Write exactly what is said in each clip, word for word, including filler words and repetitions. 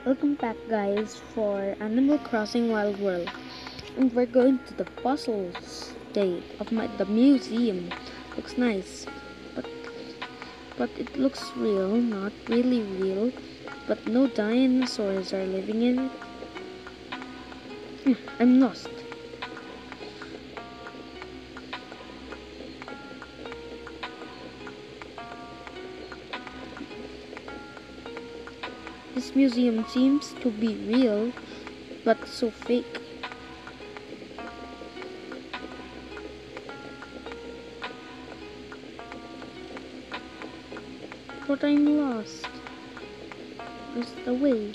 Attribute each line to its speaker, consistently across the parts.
Speaker 1: Welcome back guys for Animal Crossing Wild World, and we're going to the fossil state of my, the museum. Looks nice, but but it looks real, not really real, but no dinosaurs are living in it. Hmm, I'm lost. This museum seems to be real, but so fake. But I'm lost. Where's the way?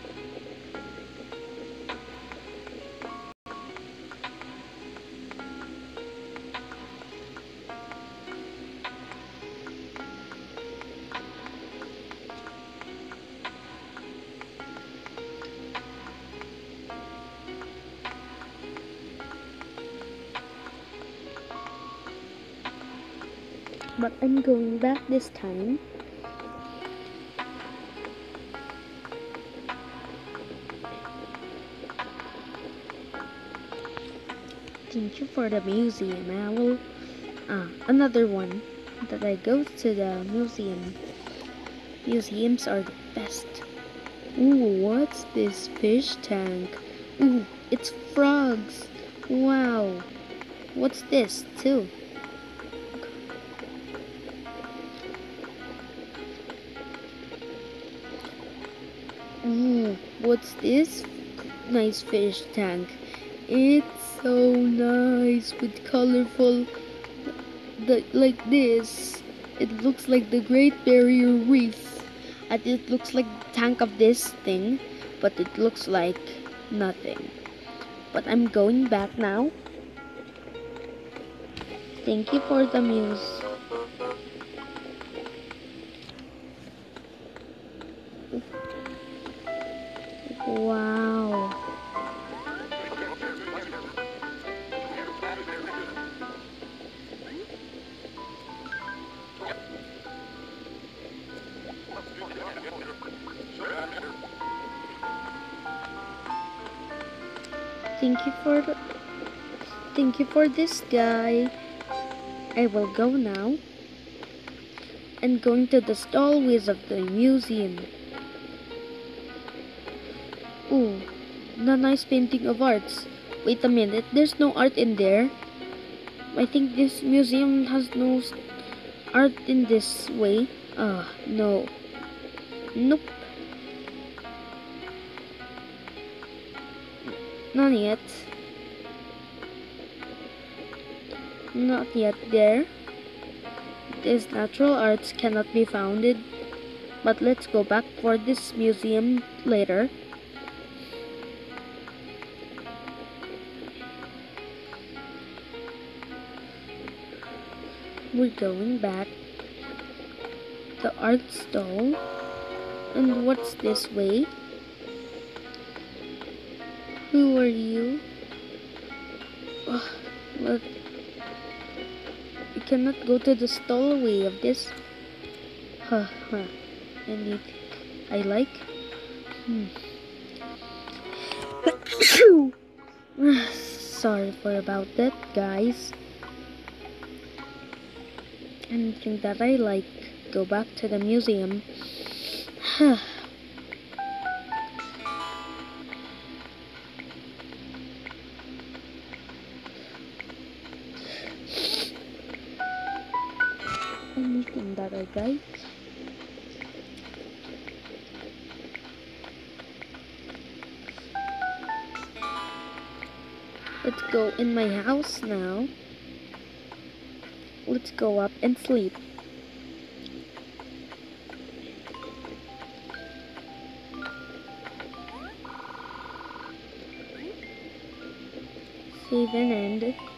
Speaker 1: But I'm going back this time. Thank you for the museum. I will. Ah, another one that I go to the museum. Museums are the best. Ooh, what's this fish tank? Ooh, it's frogs. Wow. What's this too? Ooh, what's this nice fish tank? It's so nice with colorful the, like this. It looks like the Great Barrier Reef. And it looks like the tank of this thing, but it looks like nothing. But I'm going back now. Thank you for the muse. Wow. Thank you for the, thank you for this guy. I will go now and going to the stallways of the museum. Ooh, the nice painting of arts. Wait a minute, there's no art in there. I think this museum has no art in this way. Ah, uh, no. Nope. Not yet. Not yet there. These natural arts cannot be founded. But let's go back for this museum later. We're going back. The art stall. And what's this way? Who are you? Oh, well, you cannot go to the stallway of this. Huh, huh. And it, I like. Hmm. Sorry for about that, guys. Anything that I like, go back to the museum. Anything that I like. Let's go in my house now. Let's go up and sleep. Save and end.